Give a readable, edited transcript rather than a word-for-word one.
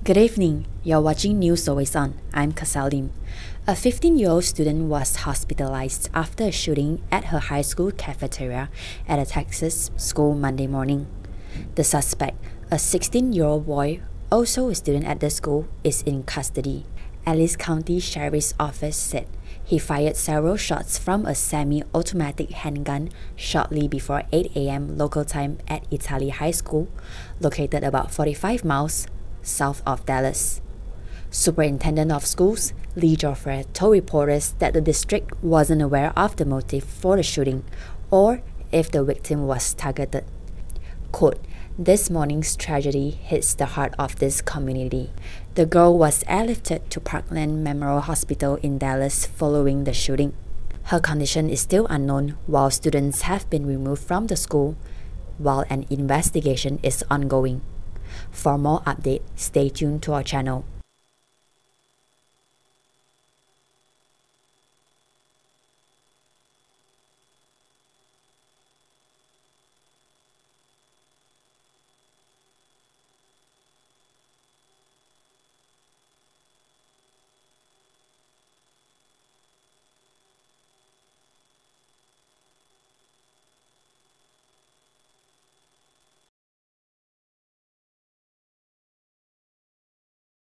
Good evening. You're watching News Always On. I'm Kessyl. A 15-year-old student was hospitalized after a shooting at her high school cafeteria at a Texas school Monday morning. The suspect, a 16-year-old boy, also a student at the school, is in custody. Alice County Sheriff's Office said he fired several shots from a semi-automatic handgun shortly before 8 a.m. local time at Italy High School, located about 45 miles south of Dallas. Superintendent of Schools Lee Joffre told reporters that the district wasn't aware of the motive for the shooting or if the victim was targeted. Quote, "This morning's tragedy hits the heart of this community. The girl was airlifted to Parkland Memorial Hospital in Dallas following the shooting. Her condition is still unknown while students have been removed from the school while an investigation is ongoing. For more updates, stay tuned to our channel.